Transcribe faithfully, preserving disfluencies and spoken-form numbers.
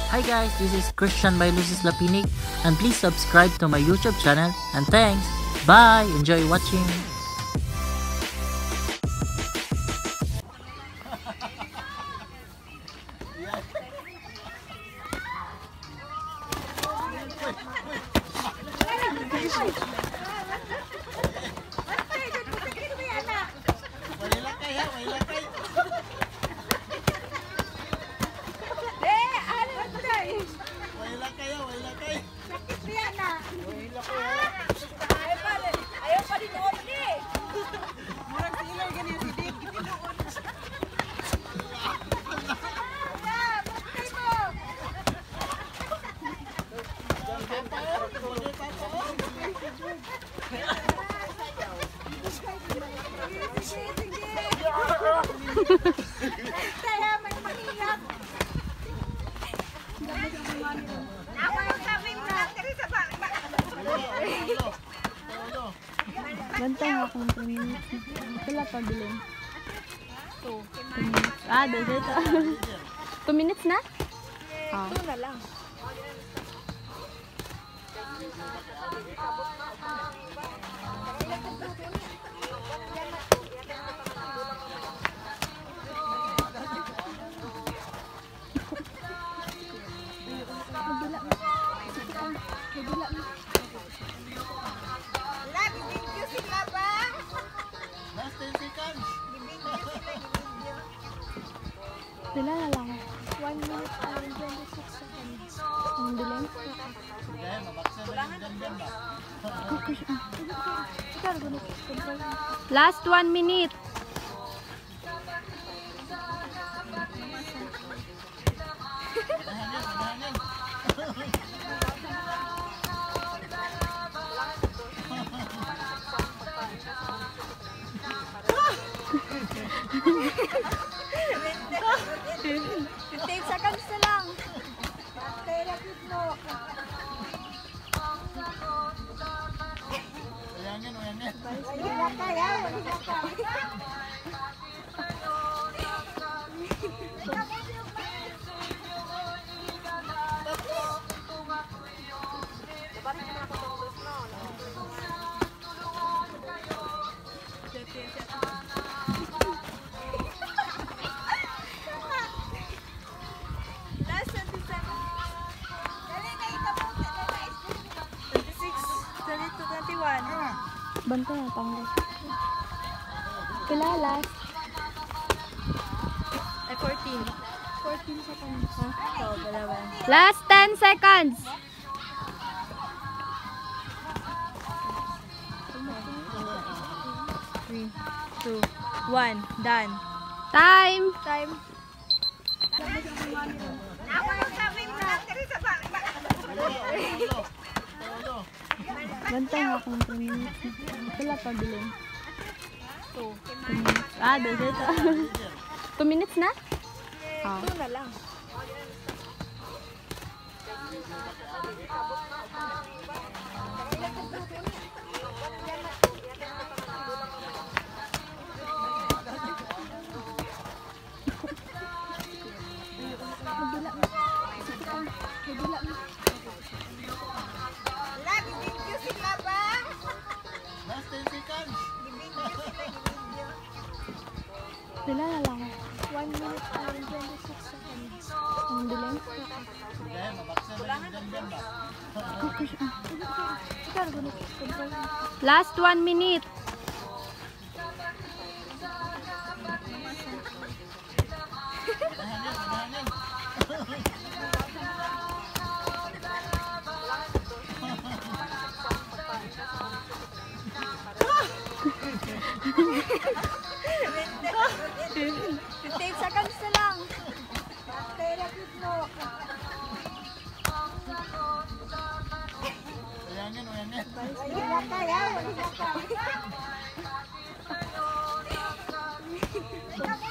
Hi guys, this is Christian by Lucis Lapinig, and please subscribe to my YouTube channel, and thanks. Bye! Enjoy watching! Kaya may mahirap. Ako yung sabi mo natin sa bangka. Bantay nga kung two minutes. Wala pa bilhin. two minutes. Ah, dito ito. two minutes na? Ah. two na lang. Pila na lang. one minute and twenty-six seconds. Ang bilhin? Last one minute. fifteen seconds na lang. Kaya mo. Wala kaya, wala kaya. Bantay na pang Pila last? Ay, fourteen. fourteen seconds. Ha? So, dalawa. Last ten seconds. three, two, one. Done. Time. Time. Ako yung sabi mo natin sa bangka. Bantay nga kung two minutes. Wala pa bilhin. two minutes. Ah, dito ito. two minutes na? Ah. two na lang. Pila na lang. one minute and twenty-six seconds. Ang bilhin? Last one minute. fifteen seconds na lang. Kaya mo. Wala kaya, wala kaya.